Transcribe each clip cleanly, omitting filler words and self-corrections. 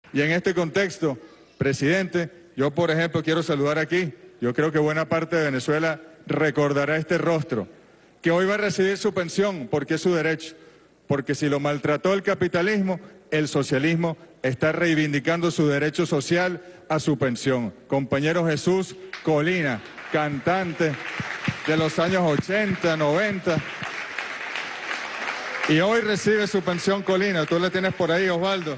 Y en este contexto, presidente, yo por ejemplo quiero saludar aquí, yo creo que buena parte de Venezuela recordará este rostro, que hoy va a recibir su pensión porque es su derecho, porque si lo maltrató el capitalismo, el socialismo está reivindicando su derecho social a su pensión. Compañero Jesús Colina, cantante de los años 80, 90, y hoy recibe su pensión Colina. Tú la tienes por ahí, Osvaldo.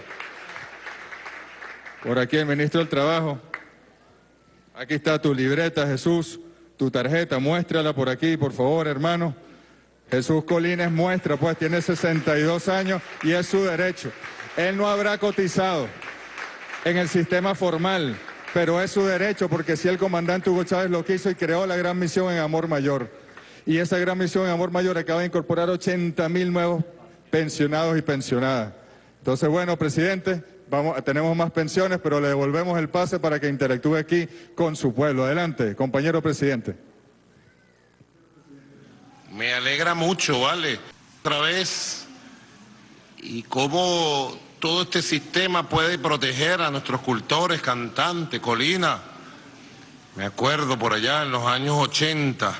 Por aquí el ministro del Trabajo. Aquí está tu libreta, Jesús, tu tarjeta, muéstrala por aquí, por favor, hermano. Jesús Colina es muestra, pues tiene 62 años y es su derecho. Él no habrá cotizado en el sistema formal, pero es su derecho porque si el comandante Hugo Chávez lo quiso y creó la gran misión en Amor Mayor. Y esa gran misión en Amor Mayor acaba de incorporar 80.000 nuevos pensionados y pensionadas. Entonces, bueno, presidente, tenemos más pensiones, pero le devolvemos el pase para que interactúe aquí con su pueblo. Adelante, compañero presidente. Me alegra mucho, ¿vale? Otra vez, y cómo todo este sistema puede proteger a nuestros cultores, cantantes, Colina. Me acuerdo por allá en los años 80.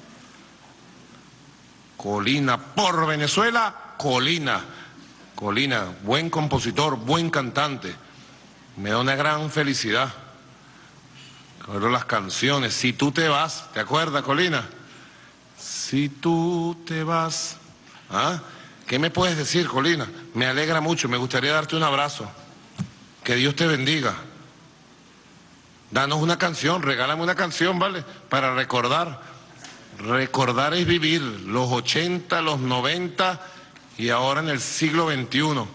Colina, por Venezuela, Colina. Colina, buen compositor, buen cantante. Me da una gran felicidad. Recuerdo las canciones, Si tú te vas, ¿te acuerdas, Colina? Si tú te vas. ¿Ah? ¿Qué me puedes decir, Colina? Me alegra mucho, me gustaría darte un abrazo. Que Dios te bendiga. Danos una canción, regálame una canción, ¿vale? Para recordar. Recordar es vivir, los 80, los 90 y ahora en el siglo XXI.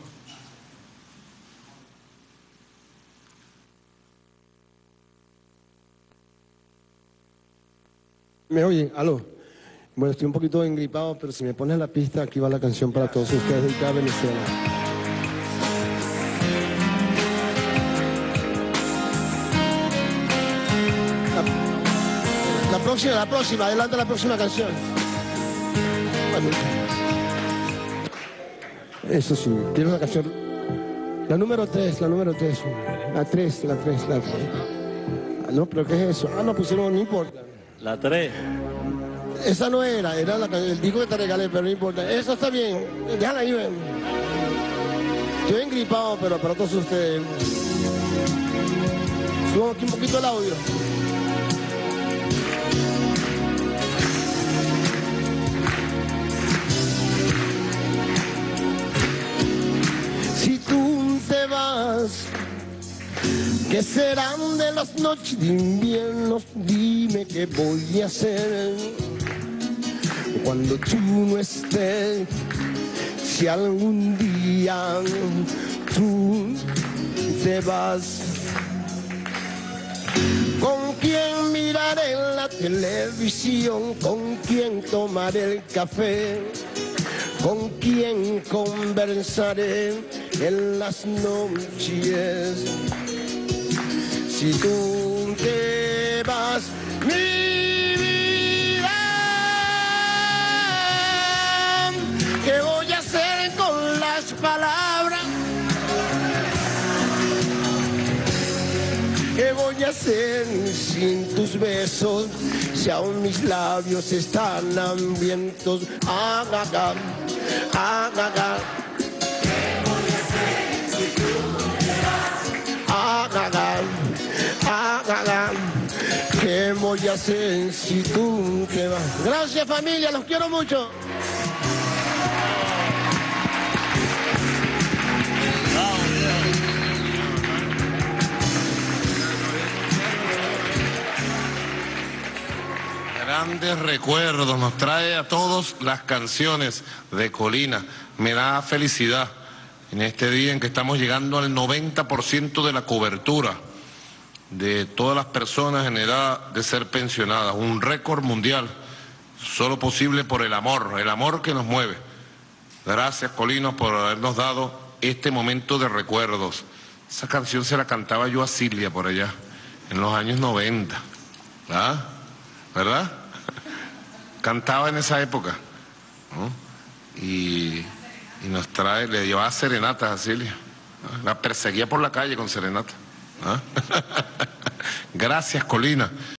¿Me oyen? ¿Aló? Bueno, estoy un poquito engripado, pero si me pones la pista, aquí va la canción para todos ustedes dedicada a Venezuela. La próxima, adelante la próxima canción. Eso sí, quiero una canción. La número 3. La 3. No, pero ¿qué es eso? Ah, no pusieron, no importa. La 3. Esa no era el disco que te regalé, pero no importa. Eso está bien, déjala ahí, ven. Estoy engripado, pero para todos ustedes. Subo aquí un poquito el audio. Si tú te vas, ¿qué serán de las noches de invierno? Dime qué voy a hacer cuando tú no estés. Si algún día tú te vas, ¿con quién miraré la televisión? ¿Con quién tomaré el café? ¿Con quién conversaré en las noches? Si tú te vas, mi vida, ¿qué voy a hacer con las palabras? ¿Qué voy a hacer sin tus besos? Si aún mis labios están hambrientos. Ah, ah, ah, ah, ah, ah. ¿Qué voy a hacer si tú te vas? Ah, ah, ah. Ah, ah, ah. ¿Qué voy a hacer si tú te vas? Gracias, familia, los quiero mucho. Grandes recuerdos, nos trae a todos las canciones de Colina. Me da felicidad en este día en que estamos llegando al 90% de la cobertura de todas las personas en edad de ser pensionadas. Un récord mundial, solo posible por el amor que nos mueve. Gracias, Colina, por habernos dado este momento de recuerdos. Esa canción se la cantaba yo a Silvia por allá, en los años 90. ¿Ah? ¿Verdad? Cantaba en esa época, ¿no? Y nos trae, le llevaba serenatas a Silvia. La perseguía por la calle con serenata. ¿Ah? Gracias, Colina.